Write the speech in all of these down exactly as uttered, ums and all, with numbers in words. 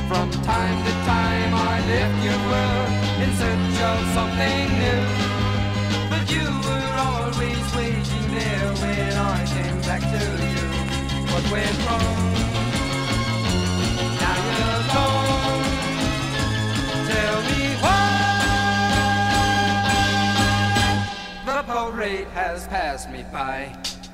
From time to time I left your world in search of something new, but you were always waiting there when I came back to you. What went wrong? Now you're gone. Tell me why. The parade has passed me by.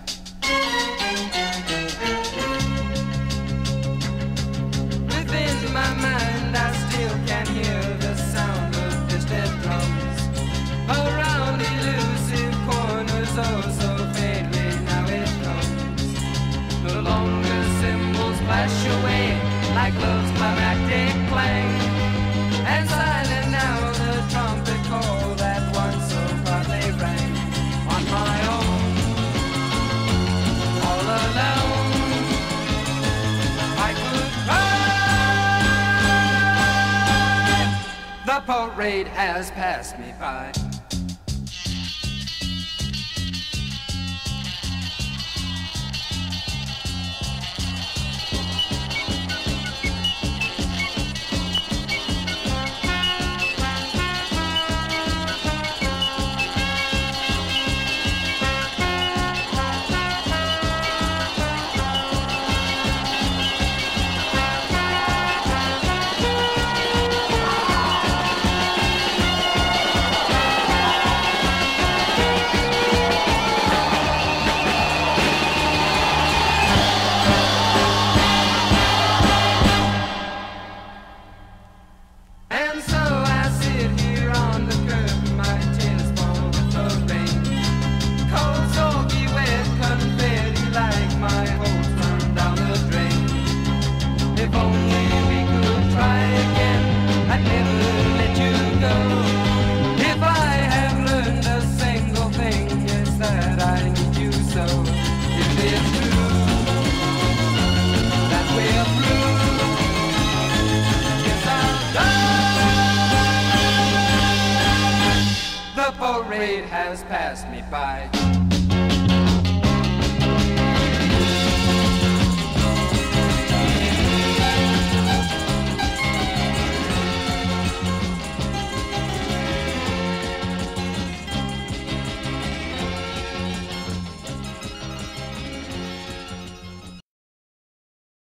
In my mind I still can hear the sound of distant drums around elusive corners, oh so faintly now it comes. No longer cymbals flash away like love's climactic clang, and silent now the trumpet call that once so proudly rang. On my own, all alone, I could cry. The parade has passed me by. The parade has passed me by.